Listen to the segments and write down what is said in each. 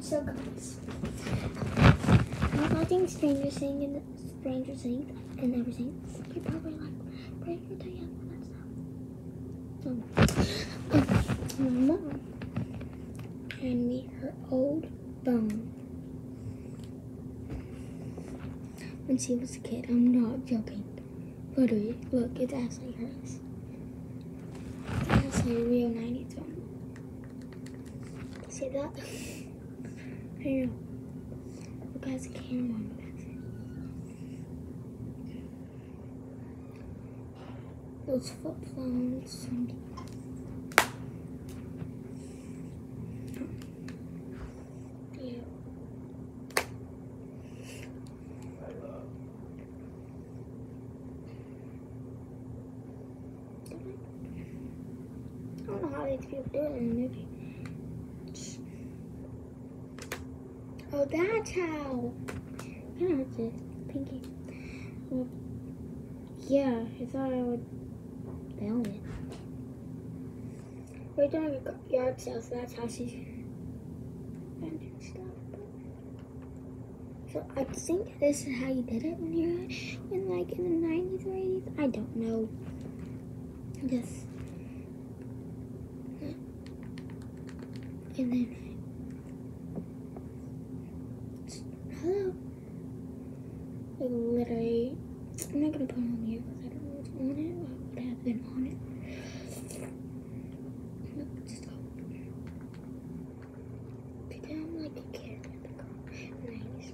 So guys, I'm watching Stranger Things and everything. You're probably like, break your day up. That's not. My mom handed me her old phone when she was a kid. I'm not joking. Literally, look, it's actually hers. It's actually a real 90s phone. See that? I know. Look, it has a camera on the back. Those flip phones. Yeah. I don't know how these people do it in the movie. Oh, that's how. I know it's it. Pinky. Well, yeah, I thought I would film it. We're doing a yard sale, so that's how she's renting stuff. So I think this is how you did it when you're like in the 90s or 80s. I don't know. Just and then hello. Like literally, I'm not gonna put it on here because I don't know what's on it. What would have been on it? Stop. Pretend I'm like a character in the car. 90s.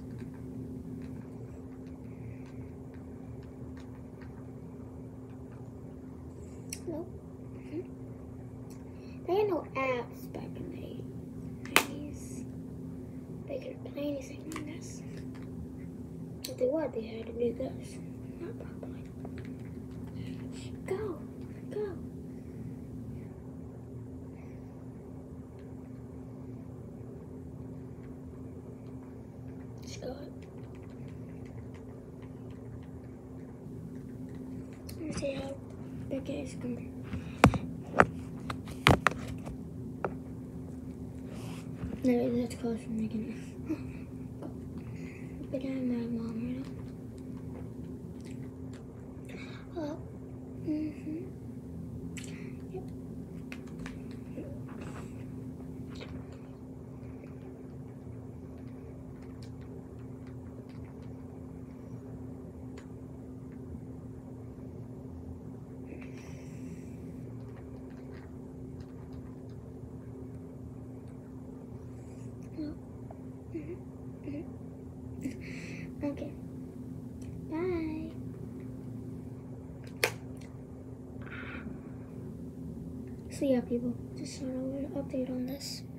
Hello. They had no apps back in the 90s. They could play anything on this. If they would, they had to do this. Not properly. Go. Go. Let's go. Let's see how big it is going to be. No, that's close from making it. But I'm my mom right now. Hello. Yep. Okay. Bye. So yeah, people, just sort of an update on this.